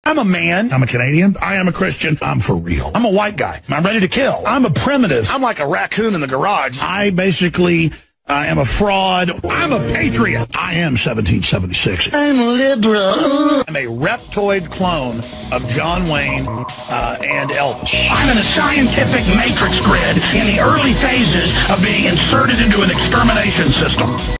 I'm a man. I'm a Canadian. I am a Christian. I'm for real. I'm a white guy. I'm ready to kill. I'm a primitive. I'm like a raccoon in the garage. I basically am a fraud. I'm a patriot. I am 1776. I'm a liberal. I'm a reptoid clone of John Wayne and Elvis. I'm in a scientific matrix grid in the early phases of being inserted into an extermination system.